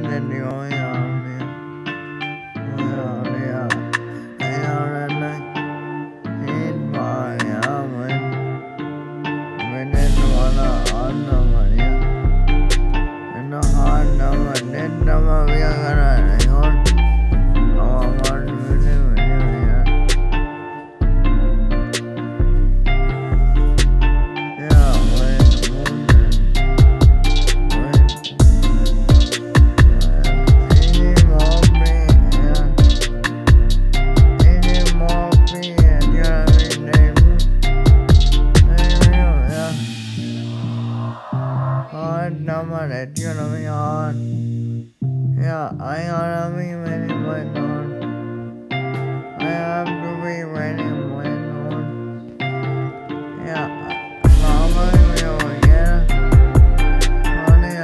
Yeah, I gotta be ready when on. I have to be ready when on. Yeah, mama, yeah. Honey,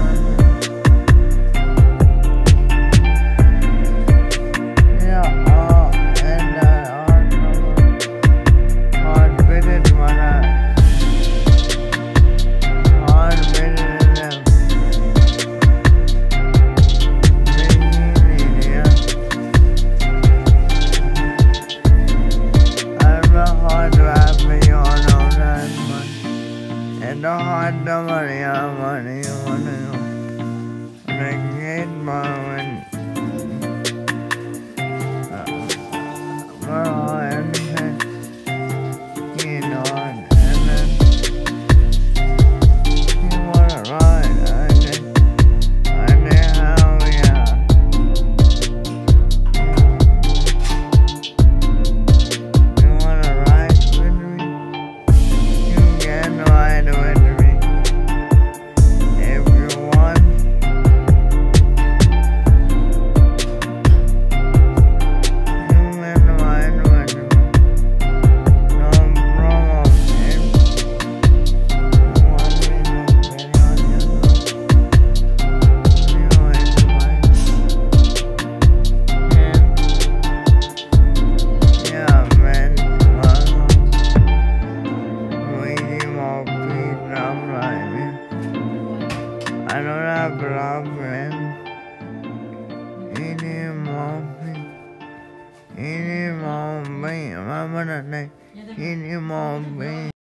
yeah, and hard fitted when hard fitted in them. And the hard money, money, when I get my and you know, and then you wanna ride, and then how we you wanna ride with me? You can ride with me if you want. You can ride with me. No problem. If you want me to get on yeah, man. I don't have a problem anymore. I'm gonna anymore.